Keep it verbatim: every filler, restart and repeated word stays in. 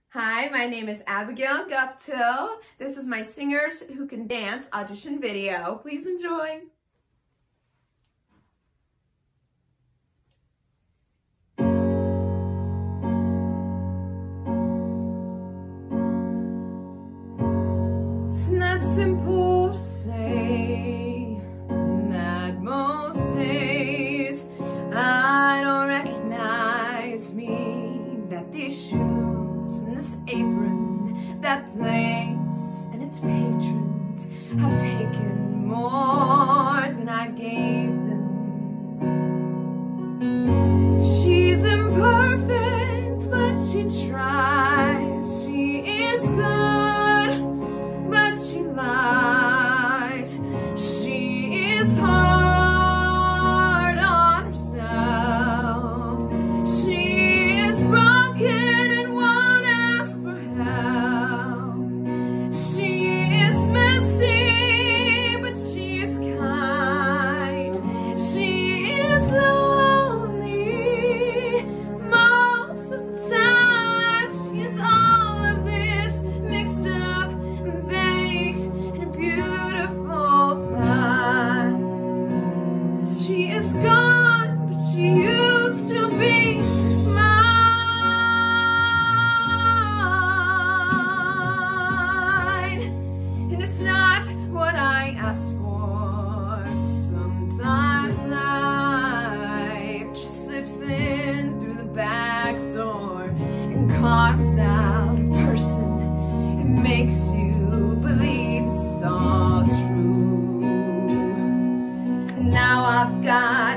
Hi, my name is Abigail Guptill. This is my Singers Who Can Dance audition video. Please enjoy. It's not simple to say that most days I don't recognize me, that these shoes and this apron, that place and its patrons have taken more than I gave them. She's imperfect, but she tries. She is good, but she lies. She is hard on herself. She is broken and won't ask for help. She is messy, but she is kind. She is lonely most of the time. She is all of this mixed up and baked in a beautiful pie. She is gone, but she used to be mine. And it's not what I asked for. Sometimes life just slips in through the back door and carves out a person and makes you believe it's all true. And now I've got